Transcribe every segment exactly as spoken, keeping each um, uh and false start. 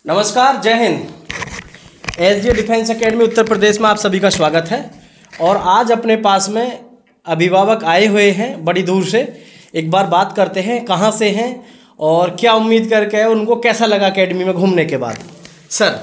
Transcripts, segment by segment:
नमस्कार, जय हिंद। S D defence academy Uttar Pradesh में आप सभी का स्वागत है। और आज अपने पास में अभिभावक आए हुए हैं बड़ी दूर से। एक बार बात करते हैं कहाँ से हैं और क्या उम्मीद करके है, उनको कैसा लगा एकेडमी में घूमने के बाद। सर,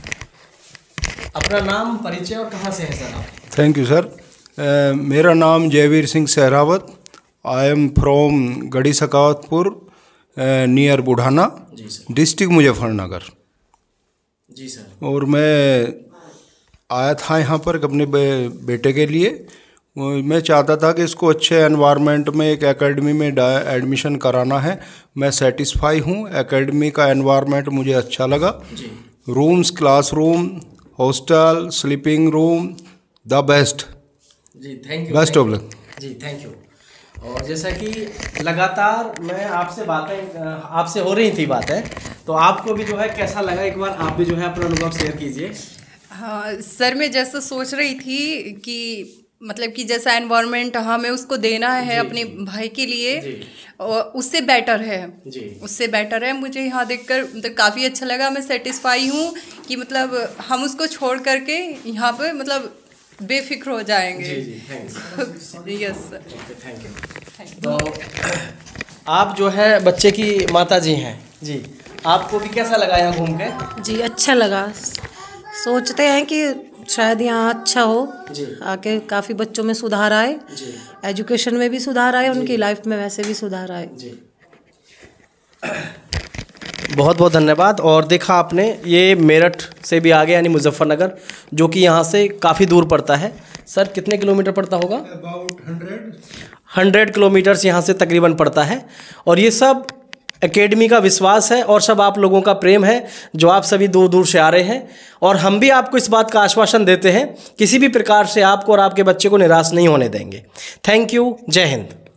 अपना नाम, परिचय और कहाँ से हैं सर आप? Thank you sir. मेरा नाम Jaiveer Singh Sehrawat. I am from Garhi Sakhawatpur near Budhana, district Muzaffarnagar. जी सर। और मैं आया था यहाँ पर अपने बे, बेटे के लिए। मैं चाहता था कि इसको अच्छे एनवायरनमेंट में एक एकेडमी में एडमिशन कराना है। मैं सेटिस्फाई हूँ। एकेडमी का एनवायरनमेंट मुझे अच्छा लगा। जी। Rooms, classroom, hostel, sleeping room, the best. जी, thank you. Best of luck. जी, थैंक यू। और जैसा कि लगातार मैं आपसे बातें आपसे हो रही थी बातें, तो आपको भी जो है कैसा लगा, एक बार आप भी जो है अपना अनुभव शेयर कीजिए। हाँ सर, मैं जैसा सोच रही थी कि मतलब कि जैसा एनवायरनमेंट हमें उसको देना है अपने भाई के लिए, और उससे बेटर है। जी। उससे बेटर है। मुझे यहाँ देखकर मतलब काफ़ी अच्छा लगा। मैं सेटिस्फाई हूँ कि मतलब हम उसको छोड़ करके यहाँ पे मतलब बेफिक्र हो जाएंगे। जी जी, thanks. Yes sir, thank you. तो आप जो है बच्चे की माता जी हैं जी, आपको भी कैसा लगा यहाँ घूम के? जी, अच्छा लगा। सोचते हैं कि शायद यहाँ अच्छा हो, आके काफ़ी बच्चों में सुधार आए, एजुकेशन में भी सुधार आए, उनकी लाइफ में वैसे भी सुधार आए। जी, बहुत बहुत धन्यवाद। और देखा आपने, ये मेरठ से भी आगे यानी मुजफ्फरनगर, जो कि यहाँ से काफ़ी दूर पड़ता है। सर, कितने किलोमीटर पड़ता होगा? अबाउट हंड्रेड हंड्रेड किलोमीटर्स यहाँ से तकरीबन पड़ता है। और ये सब एकेडमी का विश्वास है और सब आप लोगों का प्रेम है जो आप सभी दूर दूर से आ रहे हैं। और हम भी आपको इस बात का आश्वासन देते हैं, किसी भी प्रकार से आपको और आपके बच्चे को निराश नहीं होने देंगे। Thank you. जय हिंद।